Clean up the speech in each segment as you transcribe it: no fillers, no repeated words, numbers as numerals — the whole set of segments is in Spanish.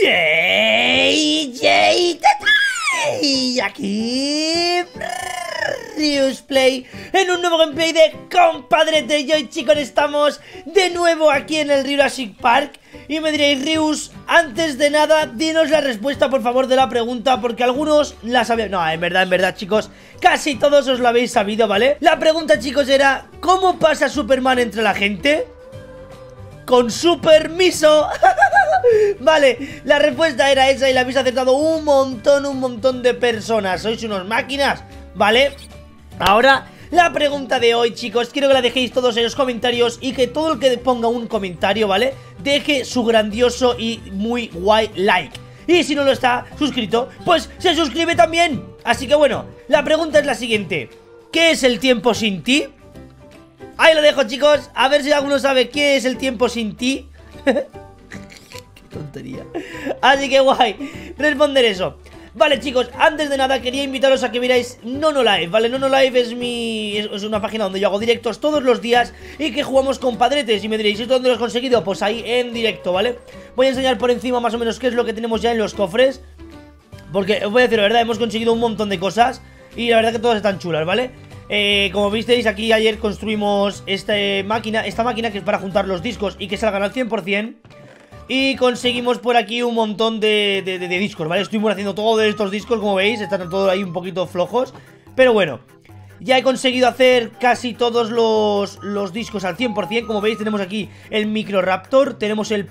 Y aquí Riusplay en un nuevo gameplay de Compadrete. Y hoy, chicos, estamos de nuevo aquí en el Jurassic Park. Y me diréis, Rius, antes de nada, dinos la respuesta, por favor, de la pregunta, porque algunos la sabían. No, en verdad, chicos, casi todos os lo habéis sabido, ¿vale? La pregunta, chicos, era: ¿cómo pasa Superman entre la gente? Con su permiso. Vale, la respuesta era esa y la habéis acertado un montón de personas. Sois unos máquinas, ¿vale? Ahora, la pregunta de hoy, chicos, quiero que la dejéis todos en los comentarios y que todo el que ponga un comentario, ¿vale?, deje su grandioso y muy guay like. Y si no lo está suscrito, pues se suscribe también. Así que bueno, la pregunta es la siguiente: ¿qué es el tiempo sin ti? Ahí lo dejo, chicos, a ver si alguno sabe qué es el tiempo sin ti. Qué tontería. Así que guay, responder eso. Vale, chicos, antes de nada quería invitaros a que miráis NonoLive, ¿vale? NonoLive es una página donde yo hago directos todos los días y que jugamos con padretes. Y me diréis, ¿esto dónde lo has conseguido? Pues ahí en directo, ¿vale? Voy a enseñar por encima más o menos qué es lo que tenemos ya en los cofres, porque os voy a decir la verdad, hemos conseguido un montón de cosas y la verdad que todas están chulas, ¿vale? Como visteis, aquí ayer construimos esta máquina que es para juntar los discos y que salgan al 100%. Y conseguimos por aquí un montón de discos, ¿vale? Estuvimos haciendo todos estos discos, como veis, están todos ahí un poquito flojos. Pero bueno, ya he conseguido hacer casi todos los discos al 100%. Como veis, tenemos aquí el Microraptor, tenemos el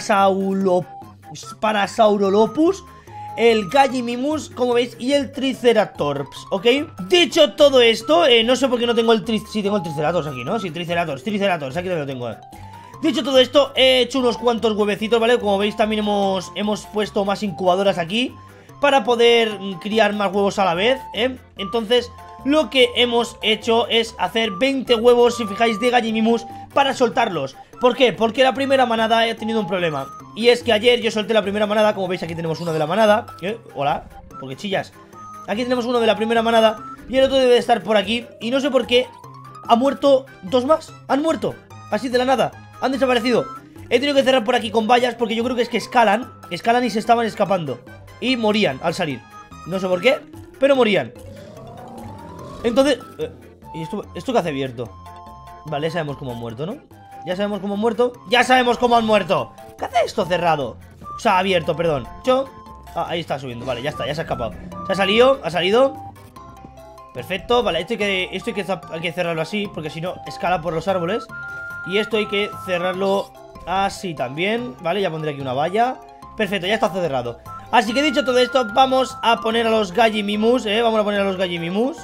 Parasaurolopus, el Gallimimus, como veis, y el Triceratops, ¿ok? Dicho todo esto, no sé por qué no tengo el sí, tengo el Triceratops aquí, ¿no? Sí, Triceratops, aquí también lo tengo. Dicho todo esto, he hecho unos cuantos huevecitos, ¿vale? Como veis, también hemos puesto más incubadoras aquí para poder criar más huevos a la vez, ¿eh? Entonces, lo que hemos hecho es hacer 20 huevos, si fijáis, de Gallimimus para soltarlos. ¿Por qué? Porque la primera manada he tenido un problema. Y es que ayer yo solté la primera manada. Como veis, aquí tenemos uno de la manada. Hola, ¿por qué chillas? Aquí tenemos uno de la primera manada y el otro debe de estar por aquí. Y no sé por qué ha muerto dos más. Han muerto, así de la nada. Han desaparecido. He tenido que cerrar por aquí con vallas porque yo creo que es que escalan y se estaban escapando y morían al salir. No sé por qué, pero morían. Entonces, ¿y esto qué hace abierto? Vale, ya sabemos cómo han muerto, ¿no? Ya sabemos cómo han muerto. ¡Ya sabemos cómo han muerto! ¿Qué hace esto cerrado? O sea, abierto, perdón. Ahí está subiendo, vale, ya está, ya se ha escapado. Se ha salido. Perfecto, vale, esto hay que cerrarlo así, porque si no, escala por los árboles. Y esto hay que cerrarlo así también, vale, ya pondré aquí una valla. Perfecto, ya está cerrado. Así que dicho todo esto, vamos a poner a los Gallimimus, vamos a poner a los Gallimimus.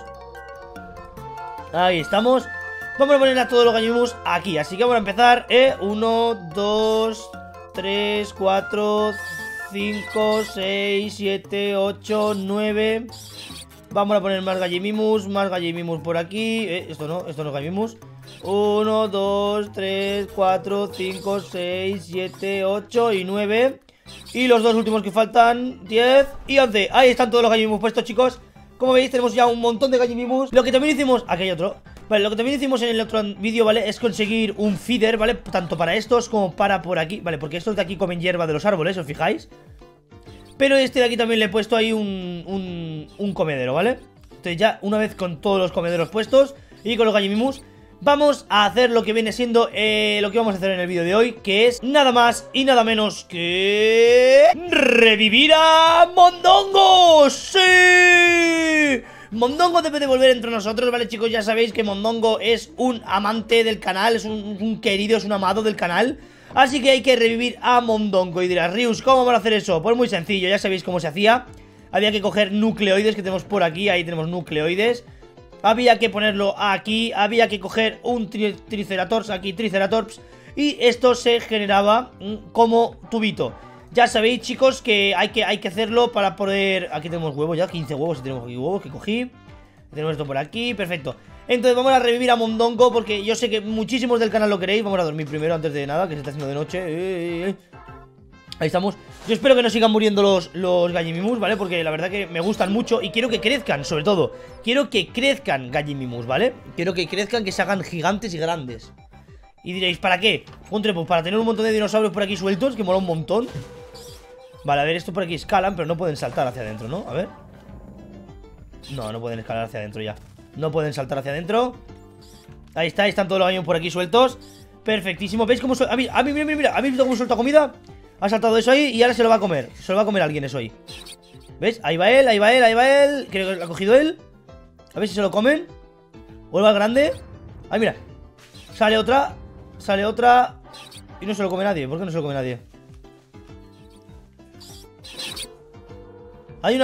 Ahí estamos. Vamos a poner a todos los Gallimimus aquí, así que vamos a empezar, 1, 2, 3, 4, 5, 6, 7, 8, 9. Vamos a poner más Gallimimus por aquí. Esto no es Gallimimus. 1, 2, 3, 4, 5, 6, 7, 8 y 9. Y los dos últimos que faltan, 10 y 11. Ahí están todos los Gallimimus puestos, chicos. Como veis, tenemos ya un montón de Gallimimus. Lo que también hicimos, aquí hay otro. Vale, lo que también hicimos en el otro vídeo, ¿vale?, es conseguir un feeder, ¿vale? Tanto para estos como para por aquí, ¿vale? Porque estos de aquí comen hierba de los árboles, ¿os fijáis? Pero este de aquí también le he puesto ahí un comedero, ¿vale? Entonces ya, una vez con todos los comederos puestos y con los Gallimimus, vamos a hacer lo que viene siendo lo que vamos a hacer en el vídeo de hoy, que es nada más y nada menos que revivir a Mondongo. ¡Sí! Mondongo debe de volver entre nosotros, ¿vale, chicos? Ya sabéis que Mondongo es un amante del canal, es un querido, es un amado del canal. Así que hay que revivir a Mondongo. Y dirás, Rius, ¿cómo van a hacer eso? Pues muy sencillo, ya sabéis cómo se hacía. Había que coger nucleoides que tenemos por aquí, ahí tenemos nucleoides. Había que ponerlo aquí, había que coger un Triceratops, aquí Triceratops. Y esto se generaba como tubito. Ya sabéis, chicos, que hay que hacerlo para poder... Aquí tenemos huevos ya, 15 huevos, tenemos aquí huevos que cogí. Tenemos esto por aquí, perfecto. Entonces vamos a revivir a Mondongo porque yo sé que muchísimos del canal lo queréis. Vamos a dormir primero antes de nada, que se está haciendo de noche. Ahí estamos. Yo espero que no sigan muriendo los Gallimimus, ¿vale? Porque la verdad que me gustan mucho y quiero que crezcan, sobre todo. Quiero que crezcan Gallimimus, ¿vale? Quiero que crezcan, que se hagan gigantes y grandes. Y diréis, ¿para qué? Pues para tener un montón de dinosaurios por aquí sueltos, que mola un montón. Vale, a ver, esto por aquí escalan, pero no pueden saltar hacia adentro, ¿no? A ver. No, no pueden escalar hacia adentro ya. No pueden saltar hacia adentro. Ahí está, están todos los gallinos por aquí sueltos. Perfectísimo, ¿veis cómo suelta? Mira, ¿habéis visto cómo suelta comida? Ha saltado eso ahí y ahora se lo va a comer. Se lo va a comer alguien eso ahí. ¿Ves? Ahí va él, ahí va él, ahí va él. Creo que lo ha cogido él. A ver si se lo comen. Vuelve al grande. Ahí mira. Sale otra. Sale otra. Y no se lo come nadie. ¿Por qué no se lo come nadie? Hay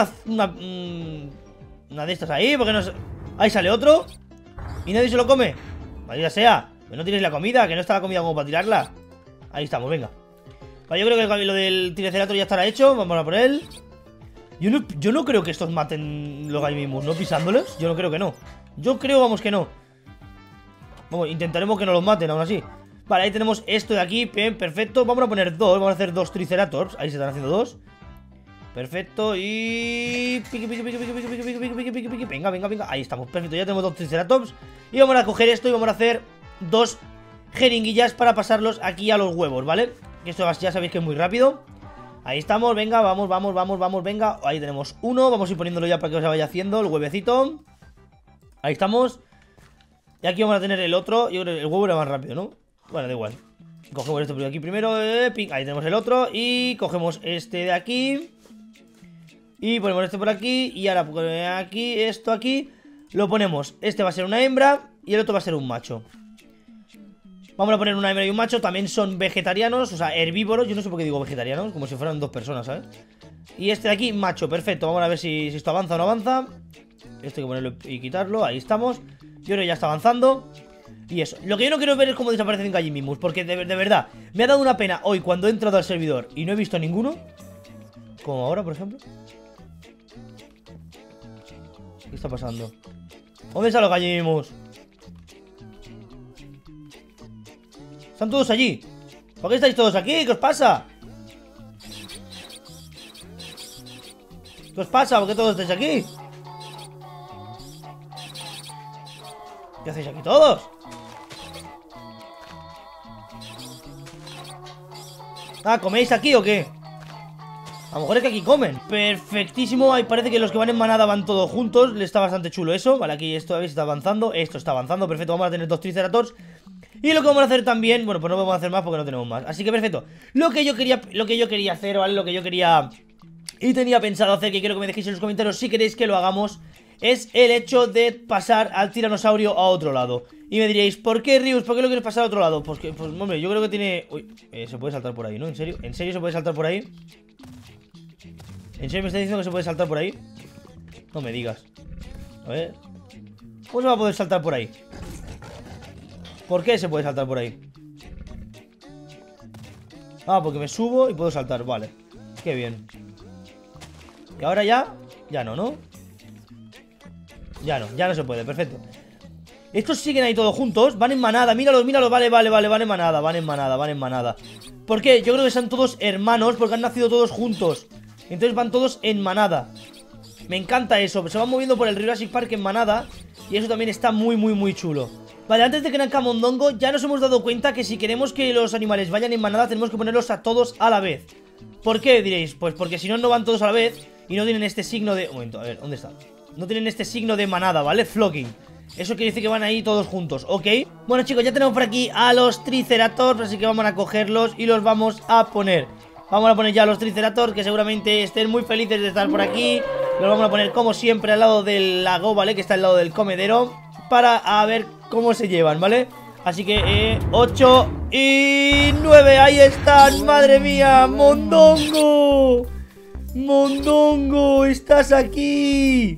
una de estas ahí. ¿Por qué no se... Ahí sale otro. Y nadie se lo come. Maldita sea. Que no tiréis la comida. Que no está la comida como para tirarla. Ahí estamos, venga. Vale, yo creo que lo del Triceratops ya estará hecho. Vamos a por él. Yo no creo que estos maten los gallimismos, ¿no? Pisándoles. Yo no creo que no. Yo creo, vamos, que no. Vamos, intentaremos que no los maten, aún así. Vale, ahí tenemos esto de aquí. Bien, perfecto. Vamos a poner dos. Vamos a hacer dos Triceratops. Ahí se están haciendo dos. Perfecto. Y... Pique. Venga. Ahí estamos. Perfecto. Ya tenemos dos Triceratops. Y vamos a coger esto y vamos a hacer dos jeringuillas para pasarlos aquí a los huevos, ¿vale? Esto ya sabéis que es muy rápido. Ahí estamos, venga, vamos, venga. Ahí tenemos uno, vamos a ir poniéndolo ya para que se vaya haciendo el huevecito. Ahí estamos. Y aquí vamos a tener el otro. Yo creo que el huevo era más rápido, ¿no? Bueno, da igual. Cogemos esto por aquí primero, ahí tenemos el otro. Y cogemos este de aquí. Y ponemos este por aquí. Y ahora por aquí, esto aquí. Lo ponemos, este va a ser una hembra y el otro va a ser un macho. Vamos a poner una hembra y un macho. También son vegetarianos, o sea, herbívoros. Yo no sé por qué digo vegetarianos, como si fueran dos personas, ¿sabes? Y este de aquí, macho, perfecto. Vamos a ver si esto avanza o no avanza. Esto hay que ponerlo y quitarlo, ahí estamos. Yo creo que ya está avanzando. Y eso, lo que yo no quiero ver es cómo desaparecen Gallimimus, porque de verdad, me ha dado una pena hoy cuando he entrado al servidor y no he visto ninguno. Como ahora, por ejemplo. ¿Qué está pasando? ¿Dónde están los Gallimimus? Están todos allí. ¿Por qué estáis todos aquí? ¿Qué os pasa? ¿Qué os pasa? ¿Por qué todos estáis aquí? ¿Qué hacéis aquí todos? Ah, ¿coméis aquí o qué? A lo mejor es que aquí comen. Perfectísimo, ahí parece que los que van en manada van todos juntos. Le está bastante chulo eso. Vale, aquí esto está avanzando. Esto está avanzando, perfecto, vamos a tener dos Triceratops. Y lo que vamos a hacer también, bueno, pues no vamos a hacer más porque no tenemos más. Así que perfecto, lo que yo quería hacer, ¿vale? Lo que yo quería y tenía pensado hacer, que quiero que me dejéis en los comentarios si queréis que lo hagamos, es el hecho de pasar al tiranosaurio a otro lado. Y me diréis, ¿por qué, Rius? ¿Por qué lo quieres pasar a otro lado? Pues, hombre, yo creo que tiene... Uy, se puede saltar por ahí, ¿no? ¿En serio? ¿En serio se puede saltar por ahí? ¿En serio me está diciendo que se puede saltar por ahí? No me digas. A ver. ¿Cómo se va a poder saltar por ahí? ¿Por qué se puede saltar por ahí? Ah, porque me subo y puedo saltar, vale. Qué bien. Y ahora ya... Ya no, ¿no? Ya no se puede, perfecto. Estos siguen ahí todos juntos, van en manada, míralos, vale, van en manada. ¿Por qué? Yo creo que son todos hermanos porque han nacido todos juntos. Entonces van todos en manada. Me encanta eso, se van moviendo por el Jurassic Park en manada. Y eso también está muy chulo. Vale, antes de que nazca Mondongo, ya nos hemos dado cuenta que si queremos que los animales vayan en manada, tenemos que ponerlos a todos a la vez. ¿Por qué, diréis? Pues porque si no, no van todos a la vez y no tienen este signo de... Un momento, a ver, ¿dónde está? No tienen este signo de manada, ¿vale? Flocking. Eso quiere decir que van ahí todos juntos, ¿ok? Bueno, chicos, ya tenemos por aquí a los Triceratops, así que vamos a cogerlos y los vamos a poner. Vamos a poner ya a los Triceratops, que seguramente estén muy felices de estar por aquí. Los vamos a poner, como siempre, al lado del lago, ¿vale? Que está al lado del comedero, para a ver cómo se llevan, ¿vale? Así que 8 y 9, ahí están, madre mía. Mondongo, Mondongo, estás aquí.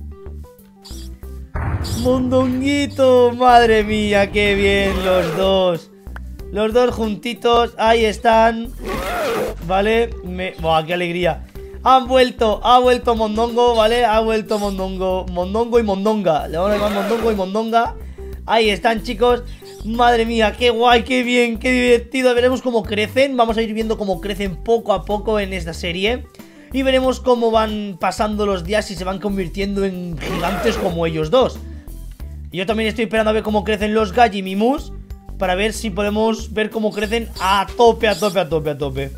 Mondonguito, madre mía, qué bien los dos. Los dos juntitos, ahí están. Vale, ¡buah, qué alegría! Ha vuelto Mondongo, ¿vale? Ha vuelto Mondongo, Mondongo y Mondonga. Le vamos a llamar Mondongo y Mondonga. Ahí están, chicos. Madre mía, qué guay, qué bien, qué divertido. Veremos cómo crecen, vamos a ir viendo cómo crecen poco a poco en esta serie. Y veremos cómo van pasando los días y se van convirtiendo en gigantes como ellos dos. Y yo también estoy esperando a ver cómo crecen los Gallimimus, para ver si podemos ver cómo crecen a tope.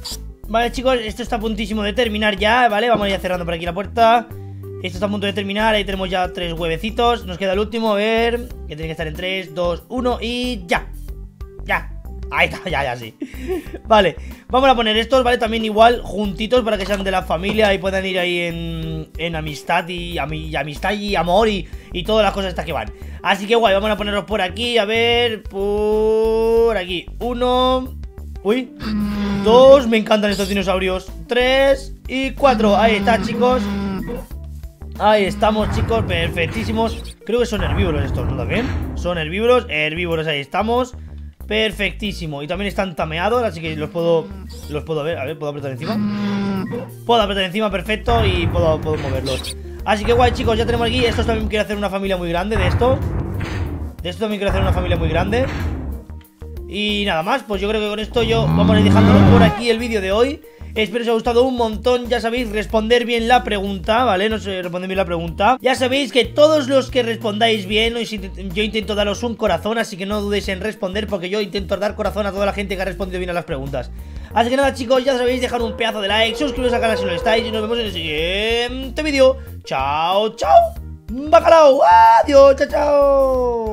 Vale, chicos, esto está a puntísimo de terminar ya, ¿vale? Vamos a ir cerrando por aquí la puerta. Esto está a punto de terminar, ahí tenemos ya 3 huevecitos. Nos queda el último, a ver. Que tiene que estar en 3, 2, 1 y ya. Ya. Ahí está, ya, sí. Vale, vamos a poner estos, ¿vale? También igual juntitos para que sean de la familia y puedan ir ahí en amistad y amistad y amor y todas las cosas estas que van. Así que guay, vamos a ponerlos por aquí, a ver, por aquí. 1, uy, 2, me encantan estos dinosaurios. 3 y 4, ahí está, chicos. Ahí estamos, chicos, perfectísimos. Creo que son herbívoros estos, ¿no? También son herbívoros, ahí estamos. Perfectísimo, y también están tameados, así que los puedo ver, a ver, ¿puedo apretar encima? Puedo apretar encima, perfecto, y puedo moverlos. Así que guay, chicos, ya tenemos aquí. Estos también quiero hacer una familia muy grande de estos. De esto también quiero hacer una familia muy grande. Y nada más, pues yo creo que con esto vamos a ir dejándolo por aquí el vídeo de hoy. Espero que os haya gustado un montón. Ya sabéis, responder bien la pregunta, ¿vale? No sé, responder bien la pregunta. Ya sabéis que todos los que respondáis bien, yo intento daros un corazón, así que no dudéis en responder, porque yo intento dar corazón a toda la gente que ha respondido bien a las preguntas. Así que nada, chicos, ya sabéis, dejar un pedazo de like, suscribiros al canal si no lo estáis, y nos vemos en el siguiente vídeo. Chao, chao, bacalao, adiós, chao, chao.